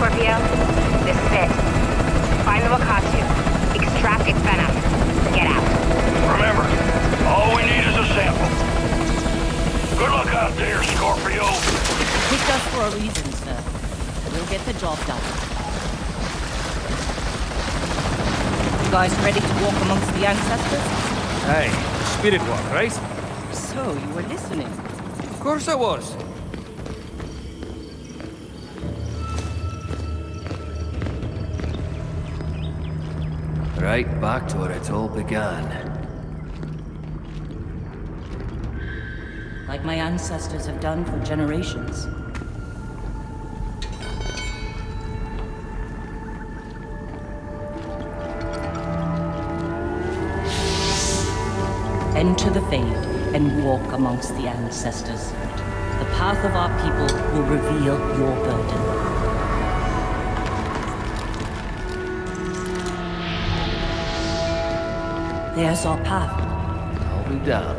Scorpio, this is it. Find the Wakatu. Extract its venom. Get out. Remember, all we need is a sample. Good luck out there, Scorpio. Picked us for a reason, sir. We'll get the job done. You guys ready to walk amongst the ancestors? Hey, spirit walk, right? So, you were listening. Of course I was. Right back to where it all began. Like my ancestors have done for generations. Enter the Fade and walk amongst the ancestors. The path of our people will reveal your burden. There's our path. I'll be damned.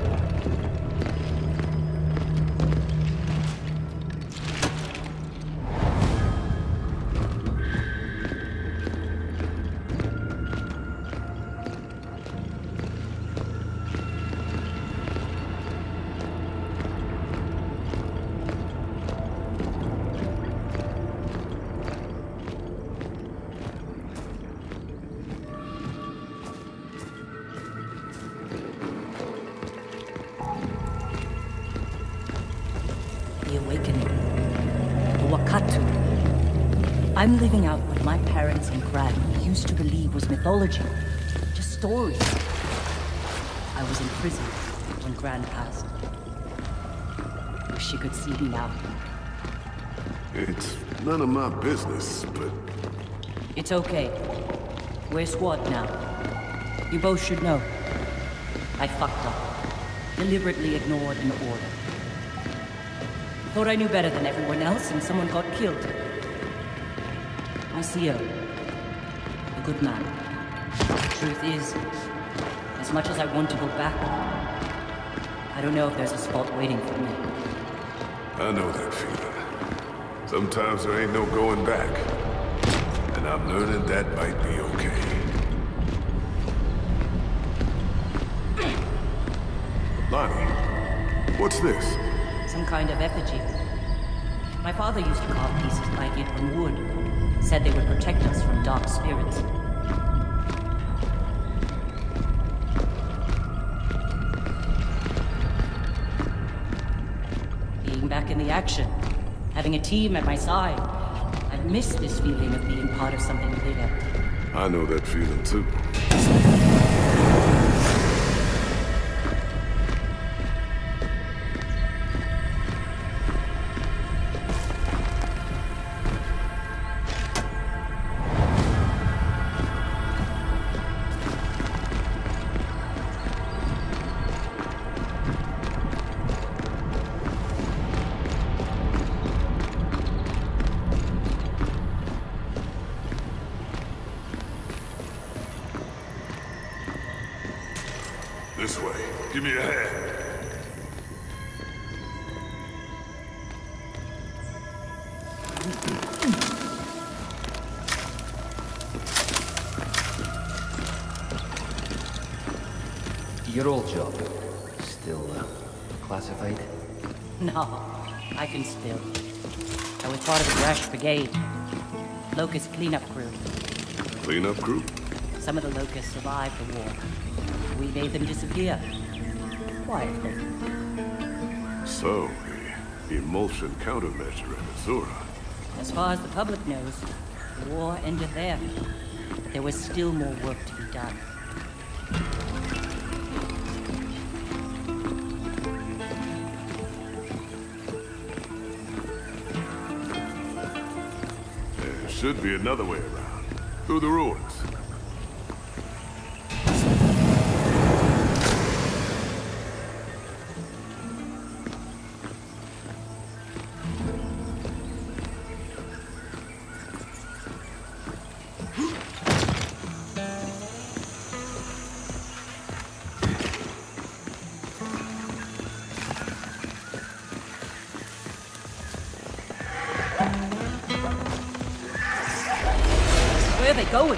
The awakening. The Wakatu. I'm living out what my parents and Gran used to believe was mythology. Just stories. I was in prison when Gran passed. Wish she could see me now. It's none of my business, but... It's okay. We're squad now. You both should know. I fucked up. Deliberately ignored an order. Thought I knew better than everyone else, and someone got killed. My CEO. A good man. Truth is, as much as I want to go back, I don't know if there's a spot waiting for me. I know that feeling. Sometimes there ain't no going back. And I'm learning that might be okay. Lonnie, what's this? Some kind of effigy. My father used to carve pieces like it from wood. Said they would protect us from dark spirits. Being back in the action, having a team at my side, I'd miss this feeling of being part of something bigger. I know that feeling too. This way. Give me a hand. Your old job. Still, classified? No, I can spill. I was part of the Grash Brigade. Locust cleanup crew. Cleanup crew? Some of the Locusts survived the war. We made them disappear. Quietly. So, the emulsion countermeasure at Azura. As far as the public knows, the war ended there. But there was still more work to be done. There should be another way around. Through the ruins. Where are they going?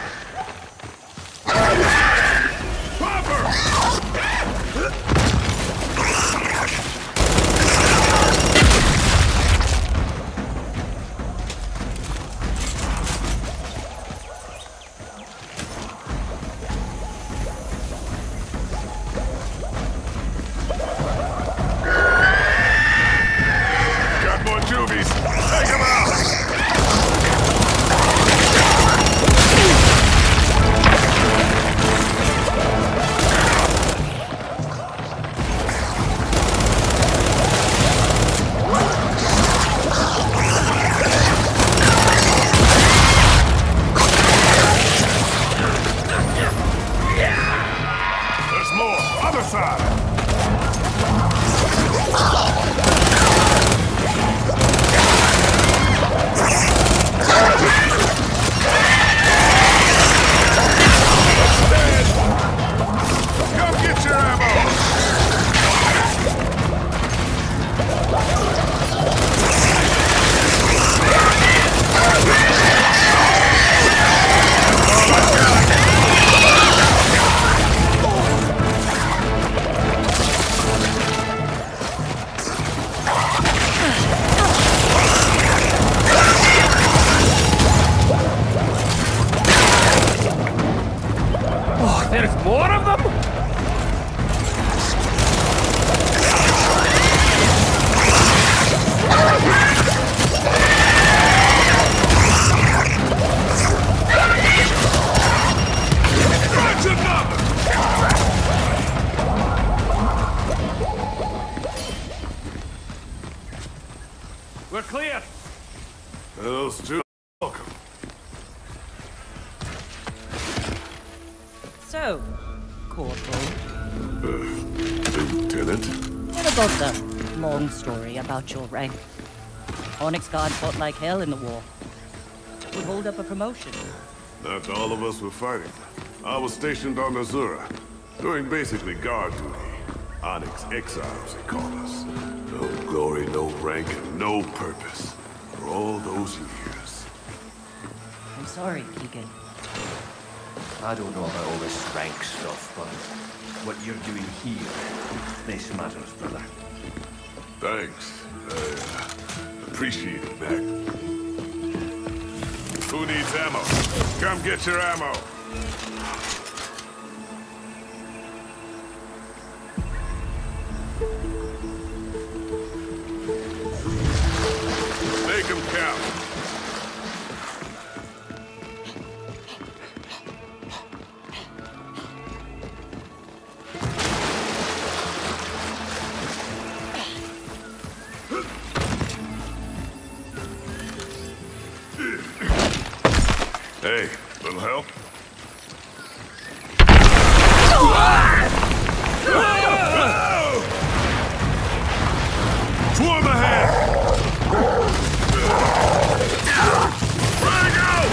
Got more juvies. Take them out! There's more. Other side. Come get your ammo! Oh, there's more of them? Catch another! We're clear. Those two. Welcome. So, Corporal, Lieutenant? what about the long story about your rank? Onyx Guard fought like hell in the war. Would hold up a promotion. Not all of us were fighting. I was stationed on Azura, doing basically guard duty. Onyx exiles, they call us. No glory, no rank, and no purpose. For all those years. I'm sorry, Keegan. I don't know about all this rank stuff, but what you're doing here, this matters, brother. Thanks. Appreciate it, Mac. Who needs ammo? Come get your ammo. Make 'em count. Hey, little help? Swarm ahead! Frag out!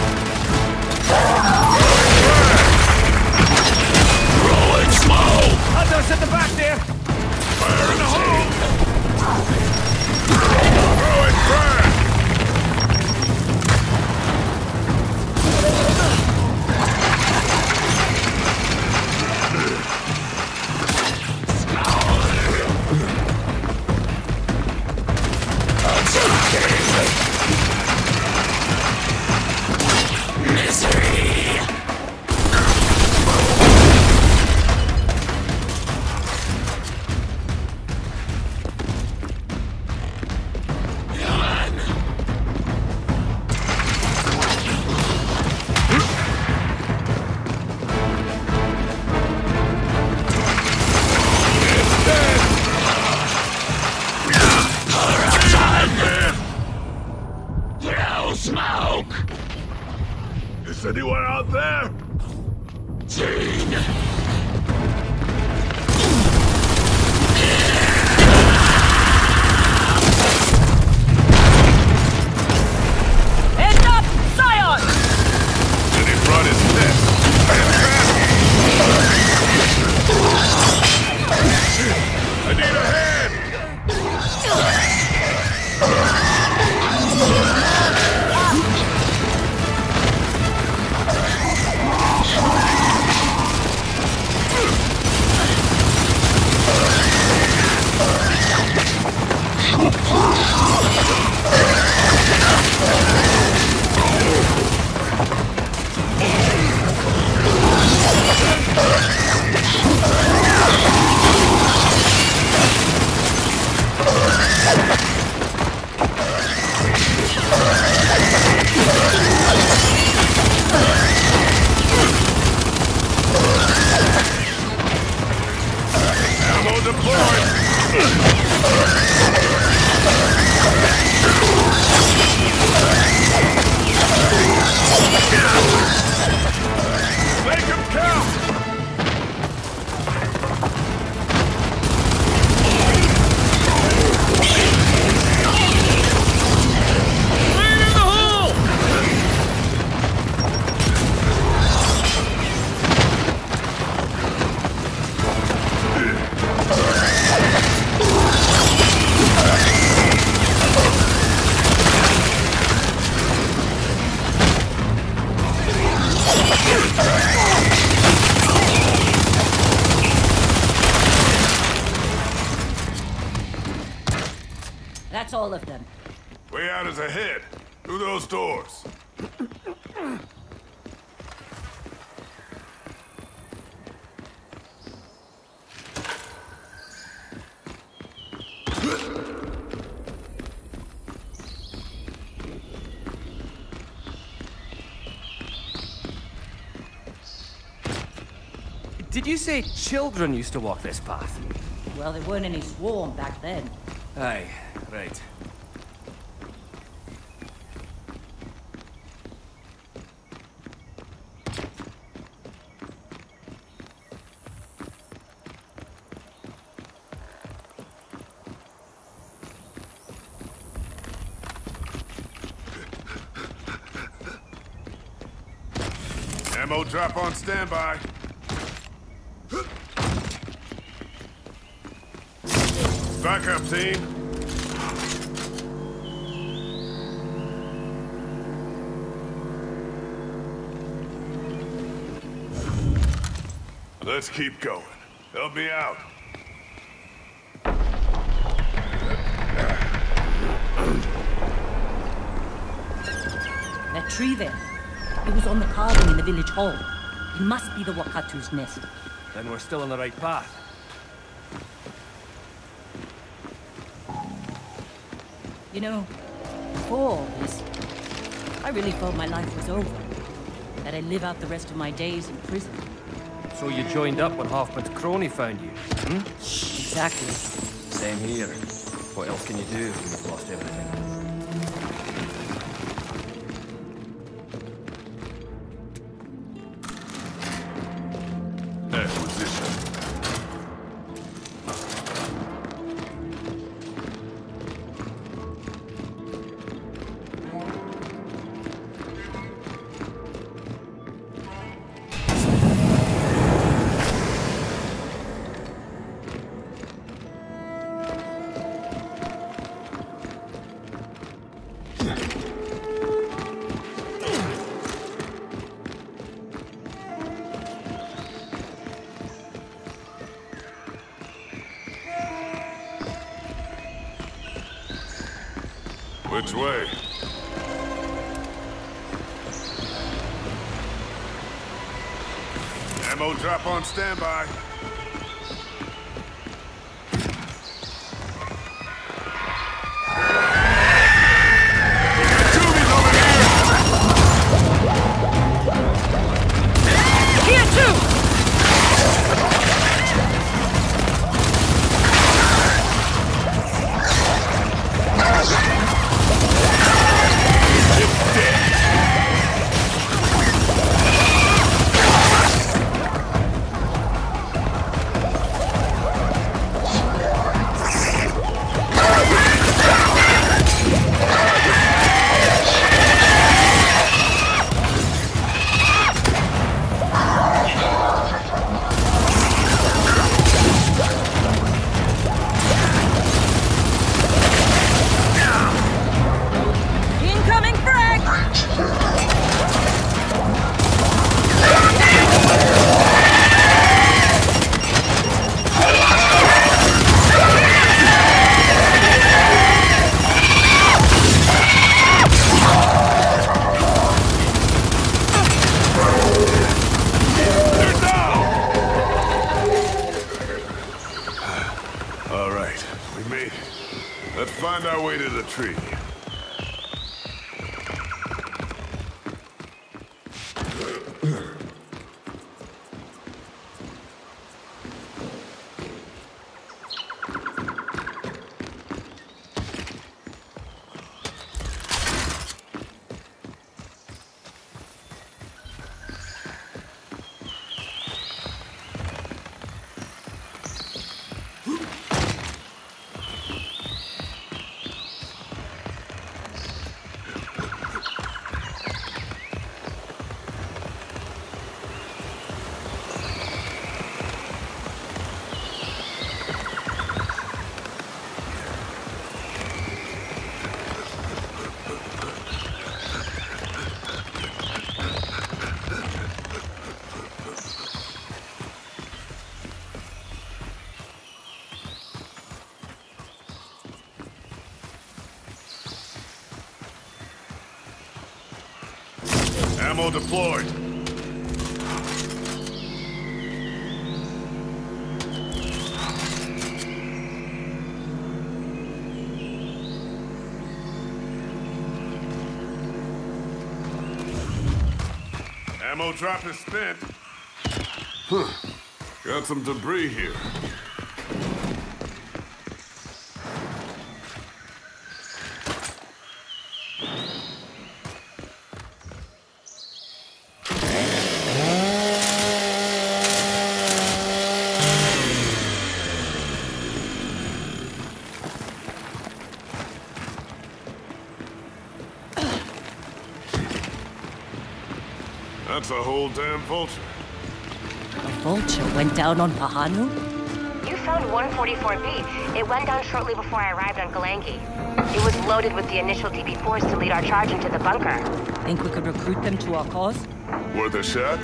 Rolling smoke! Hunters at the back there. Fire in the hole! Throwing frag! Is anyone out there? Heads up! Scion! Then he brought his nest. I need a hand! Make him count! That's all of them. Way out is ahead. Through those doors. Did you say children used to walk this path? Well, there weren't any swarm back then. Aye, right. Ammo drop on standby. Back up, team. Let's keep going. Help me out. That tree there. It was on the carving in the village hall. It must be the Wakatu's nest. Then we're still on the right path. You know, before all this, I really thought my life was over. That I'd live out the rest of my days in prison. So you joined up when Hoffman's crony found you, hmm? Exactly. Same here. What else can you do when you've lost everything? Acquisition. Which way? Ammo drop on standby. Tubi's over here! Here too! Incoming frag! They're down! All right, we made it. Let's find our way to the tree. Ammo deployed. Ammo drop is spent. Huh. Got some debris here. That's a whole damn vulture. A vulture went down on Pahanu? You found 144B. It went down shortly before I arrived on Galangi. It was loaded with the initial DB4s to lead our charge into the bunker. Think we could recruit them to our cause? Worth a shot?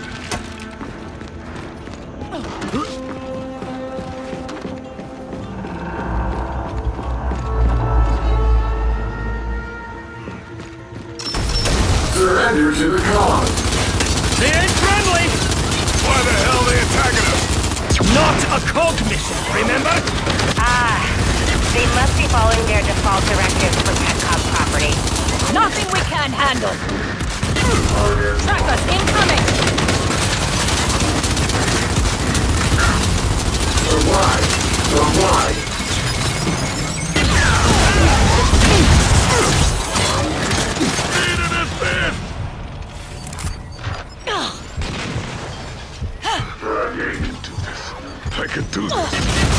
Surrender to the cause. They ain't friendly! Why the hell are they attacking us? Not a cog mission, remember? They must be following their default directive to protect COG property. Nothing we can't handle! Trackers incoming! Supply. I can do this.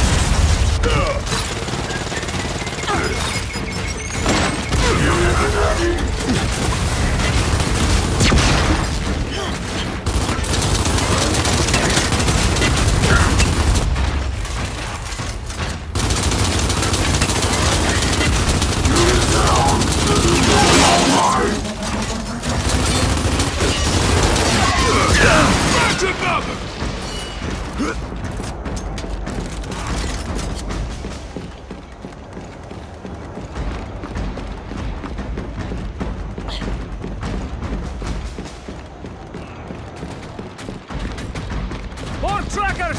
More trackers!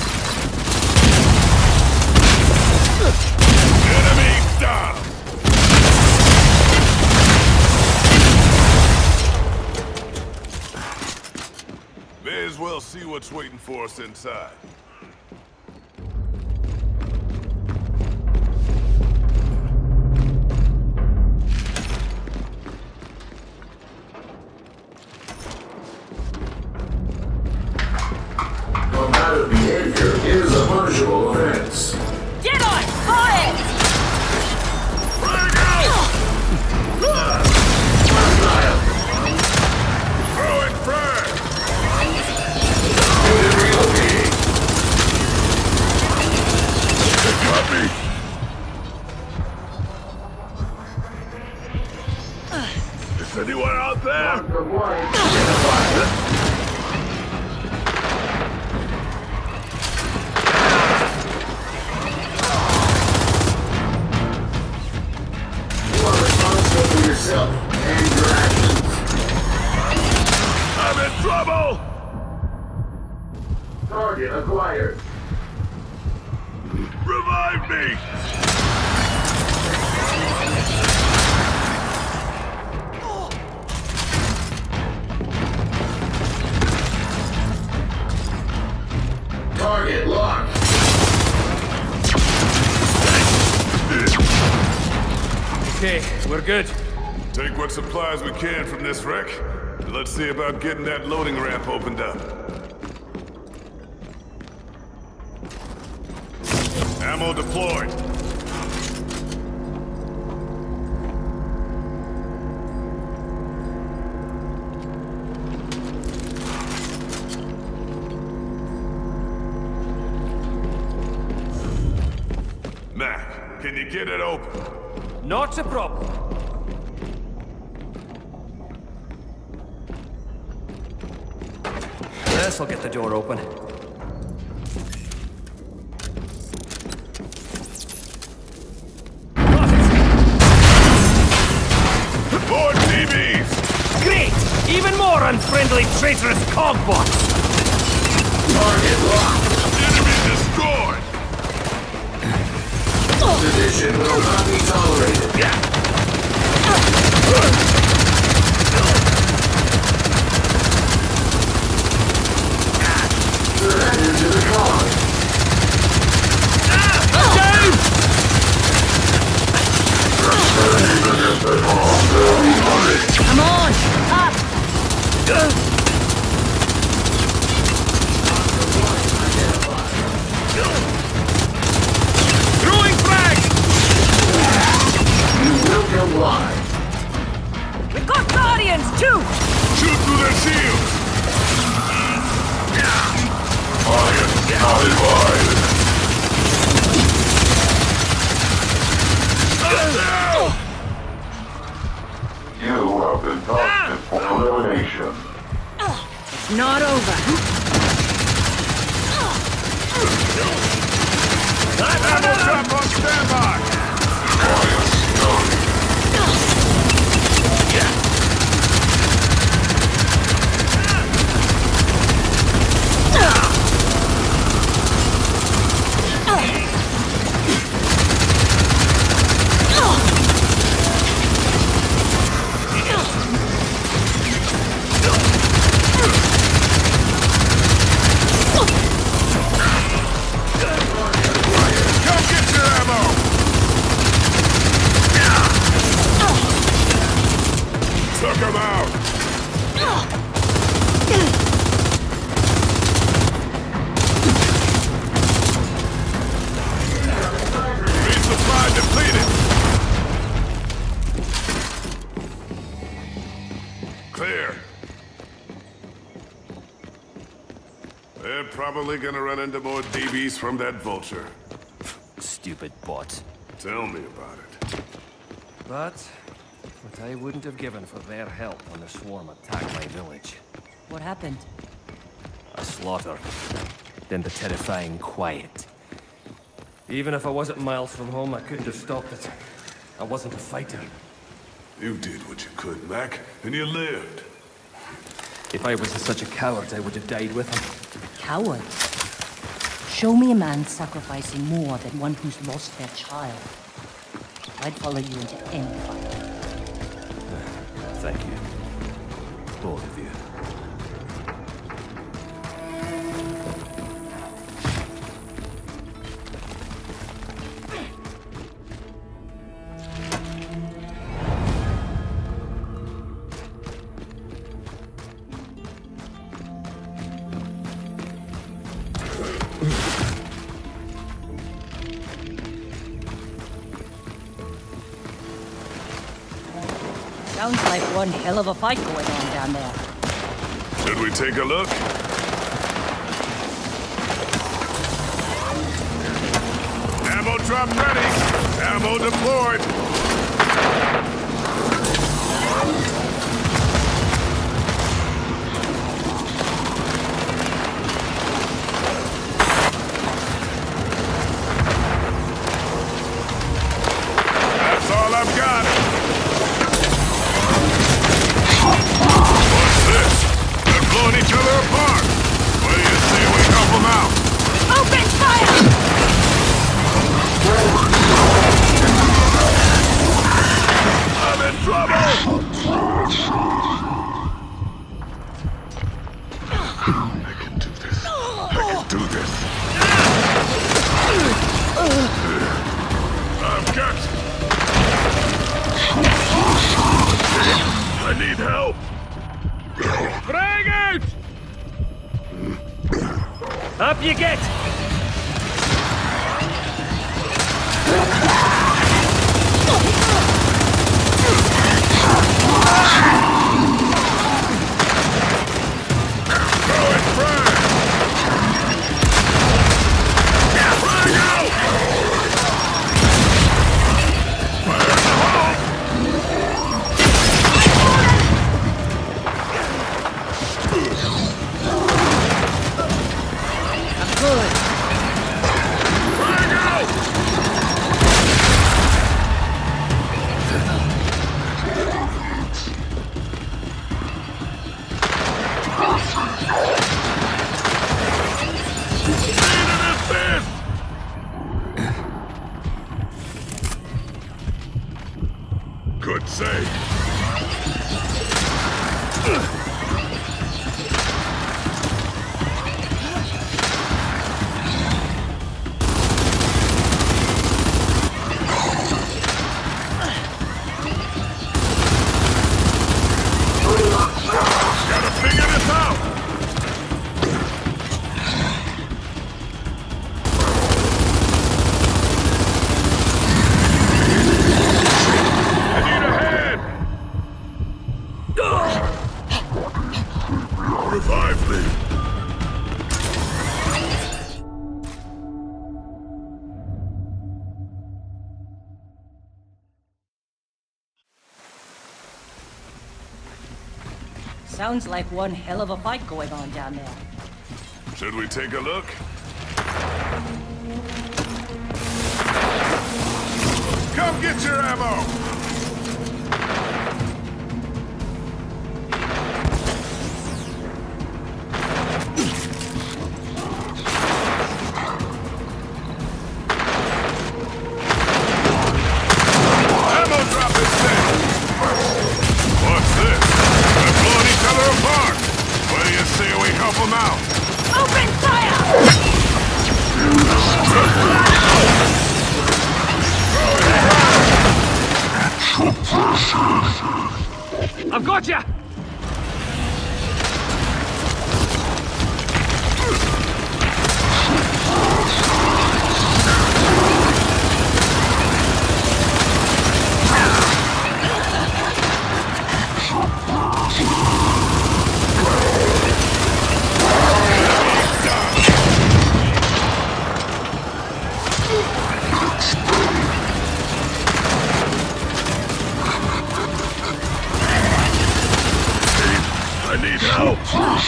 Enemy down! May as well see what's waiting for us inside. Combative behavior is a punishable offense. Get on! Fire! Throw it frag! Copy! Is anyone out there? Yourself and your actions. I'm in trouble! Target acquired. Revive me! Target locked. Okay, we're good. Take what supplies we can from this wreck, and let's see about getting that loading ramp opened up. Ammo deployed. Mac, can you get it open? Not a problem. This'll get the door open. More TVs! Great! Even more unfriendly! friendly, traitorous cogbots! Target locked. Enemy destroyed! Sedition will not be tolerated. Surrender to the cause. Come on! Up! Throwing frag! You will comply. We got guardians too! Shoot through their shields! Audience notified. You have been targeted for elimination. It's not over. Ammo trap on standby! Come get your ammo! Took him out! Resupply depleted! Clear. They're probably gonna run into more DBs from that vulture. Stupid bots. Tell me about it. But what I wouldn't have given for their help when the swarm attacked my village. What happened? A slaughter. Then the terrifying quiet. Even if I wasn't miles from home, I couldn't have stopped it. I wasn't a fighter. You did what you could, Mac, and you lived. If I was such a coward, I would have died with him. Coward. Show me a man sacrificing more than one who's lost their child. I'd follow you into any fight. Thank you. Both of you. Sounds like one hell of a fight going on down there. Should we take a look? Ammo drop ready! Ammo deployed! That's all I've got! What's this? They're blowing each other apart! What do you say we help them out? Open fire! I'm in trouble! I can do this. I can do this. I've got you. I need help. Frag out! Up you get! Throw it, frag! Frag out! Fire in the hole! I'm good. Gotta figure this out! I need a hand! Revive me! Sounds like one hell of a fight going on down there. Should we take a look? Come get your ammo! Ammo drop is set! What's this? They're blowing each other apart! What do you say we help them out? Open fire! I've got ya! I need help!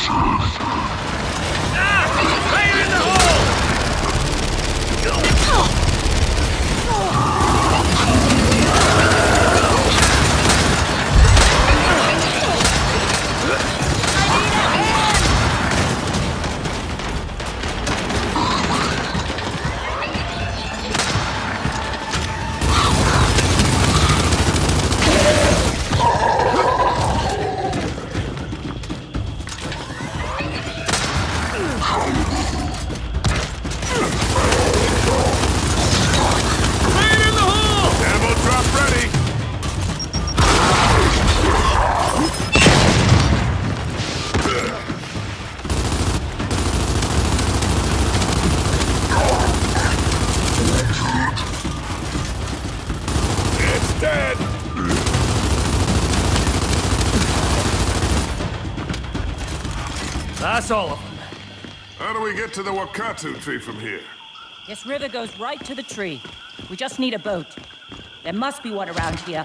Fire in the hole! Ammo drop ready! It's dead! That's all of them. How do we get to the Wakatu tree from here? This river goes right to the tree. We just need a boat. There must be one around here.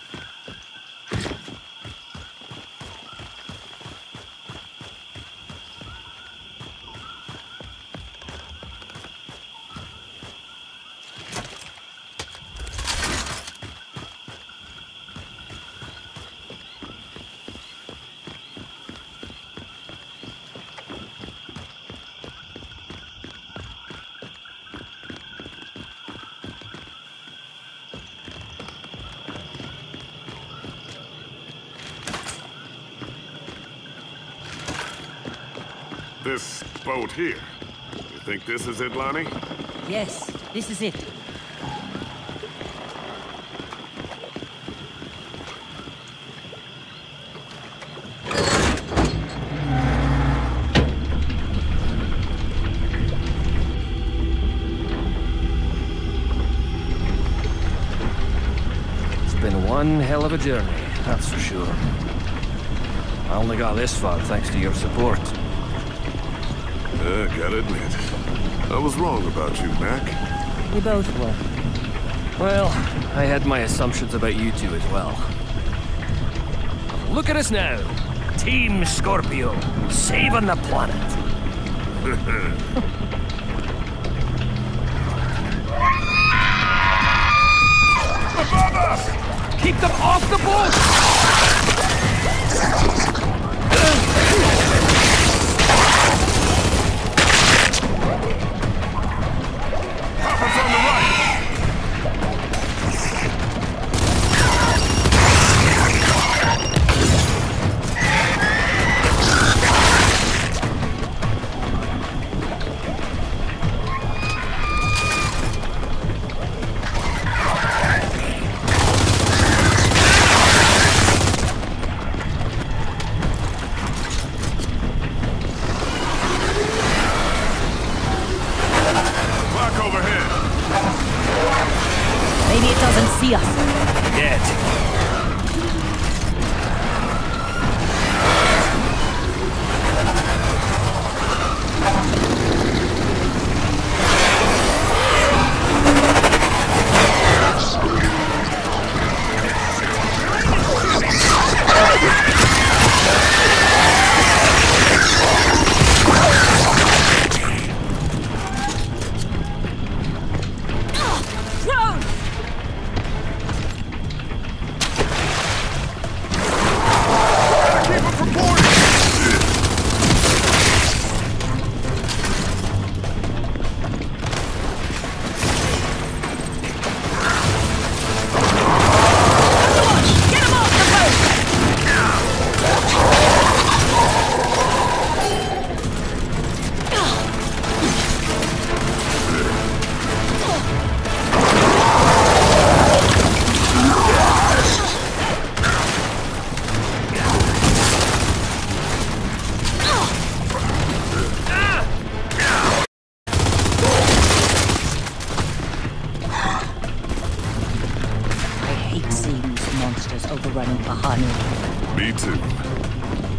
This boat here. You think this is it, Lonnie? Yes, this is it. It's been one hell of a journey, that's for sure. I only got this far thanks to your support. Gotta admit. I was wrong about you, Mac. We both were. Well, I had my assumptions about you two as well. Look at us now. Team Scorpio, saving the planet. Above us! Keep them off the boat! Hopper's on the right!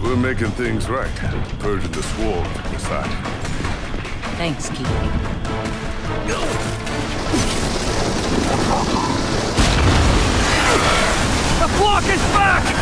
We're making things right. Purging the swarm from this island. Thanks, Keith. The flock is back!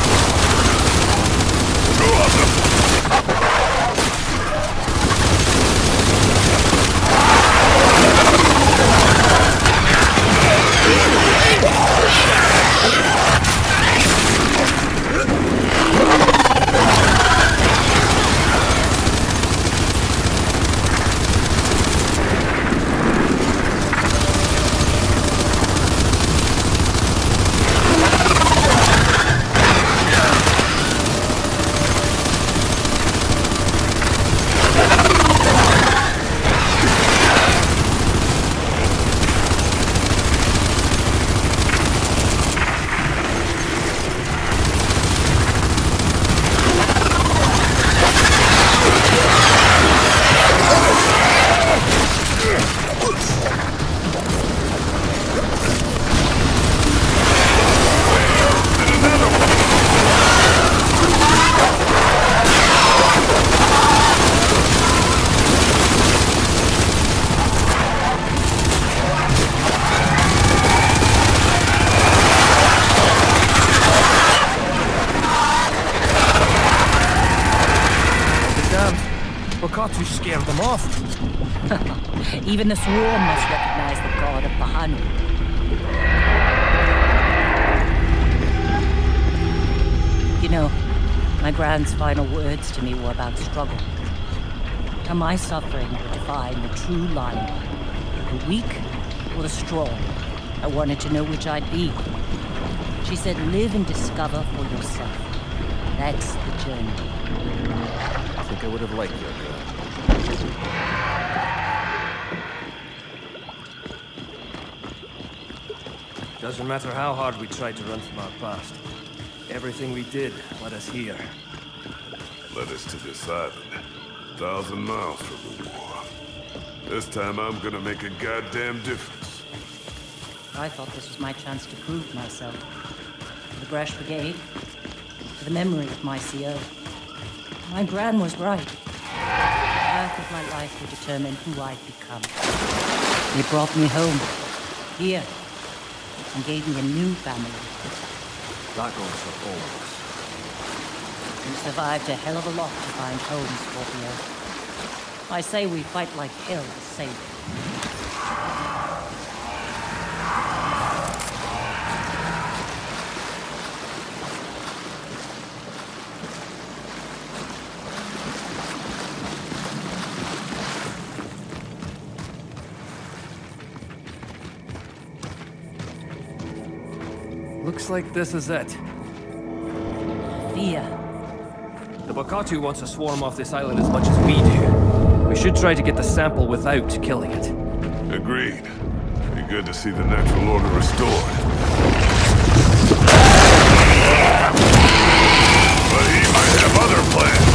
To scare them off. Even the swarm must recognize the god of Bahanu. You know, my Grand's final words to me were about struggle. How my suffering would define the true line. The weak or the strong. I wanted to know which I'd be. She said, live and discover for yourself. That's the journey. I think I would have liked your girl. Doesn't matter how hard we tried to run from our past. Everything we did led us here. Led us to this island. 1,000 miles from the war. This time I'm gonna make a goddamn difference. I thought this was my chance to prove myself. For the Grash Brigade. For the memory of my CO. My Gran was right. The path of my life would determine who I'd become. They brought me home. Here. And gave me a new family. That goes for all of us. You survived a hell of a lot to find home, Scorpio. I say we fight like hell to save it. Looks like this is it. Fear. The Bokatu wants to swarm off this island as much as we do. We should try to get the sample without killing it. Agreed. Be good to see the natural order restored. But he might have other plans.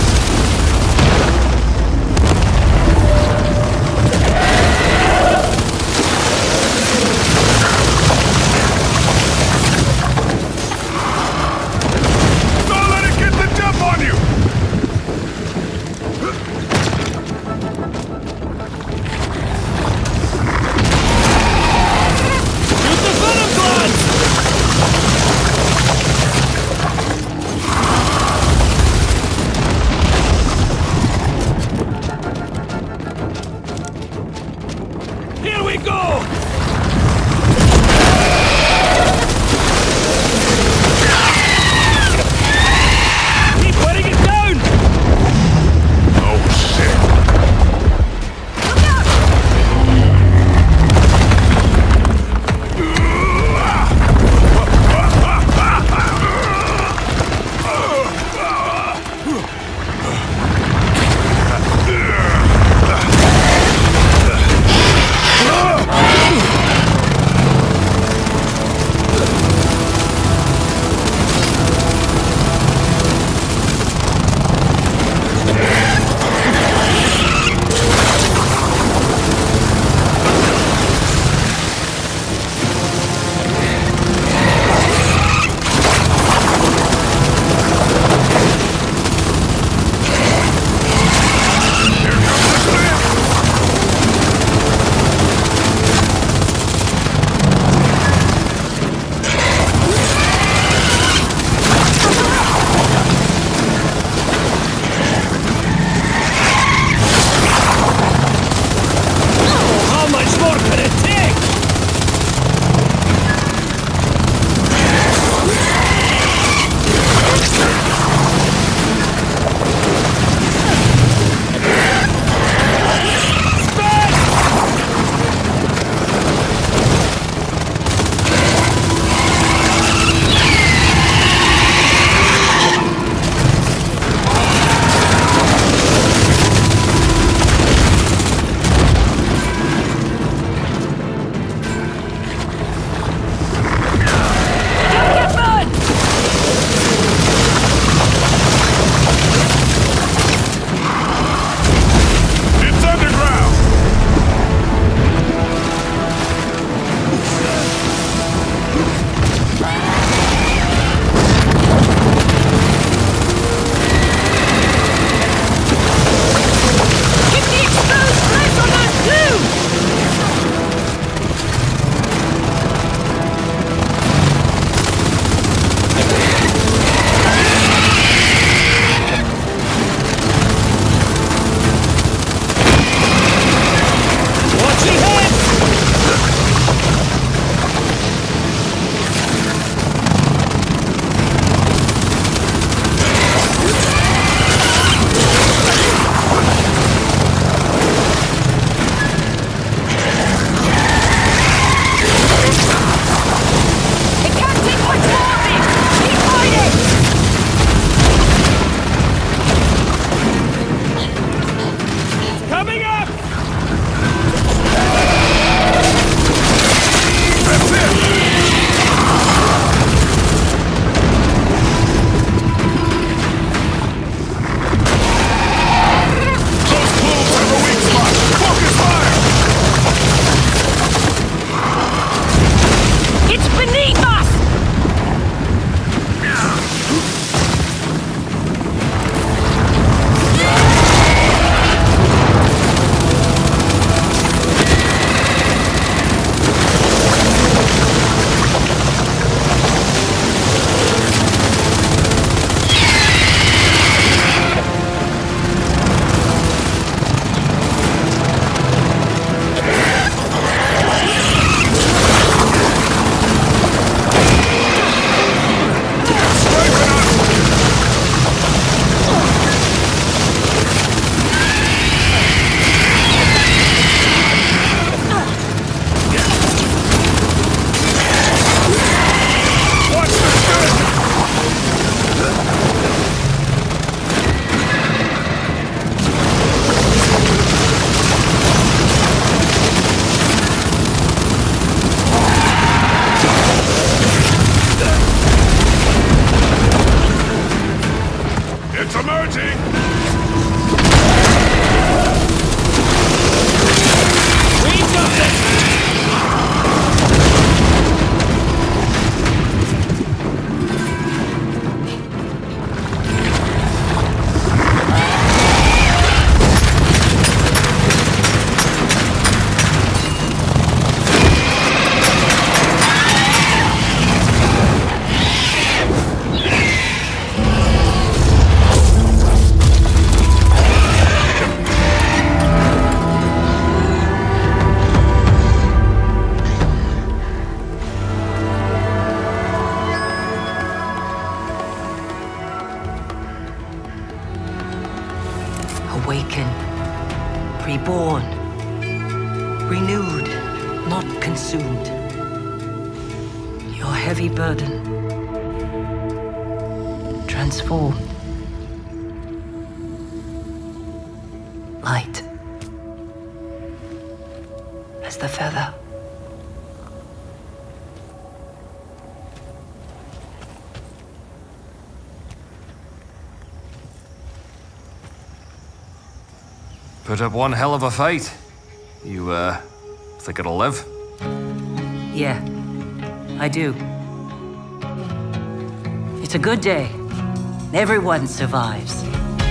Shoot the venom glands! It's emerging! We got this! Awaken, reborn, renewed, not consumed. Your heavy burden transformed. Light as the feather. Put up one hell of a fight. You, think it'll live? Yeah, I do. It's a good day. Everyone survives.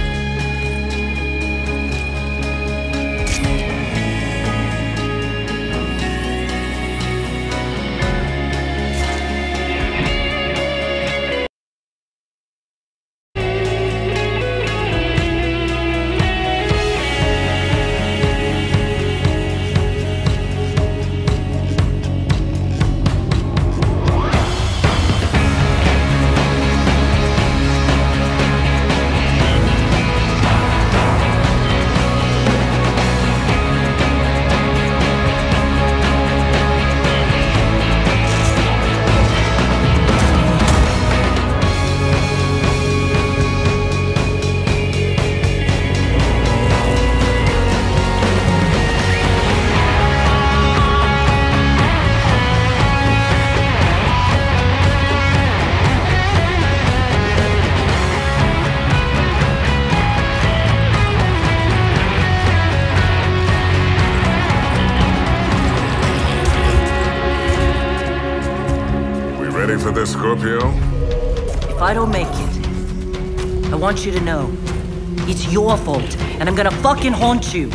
Ready for this, Scorpio? If I don't make it, I want you to know, it's your fault, and I'm gonna fucking haunt you.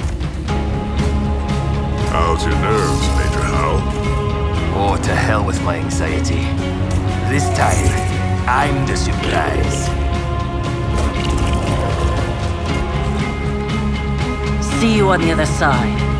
How's your nerves, Major Howell? Oh, to hell with my anxiety. This time, I'm the surprise. See you on the other side.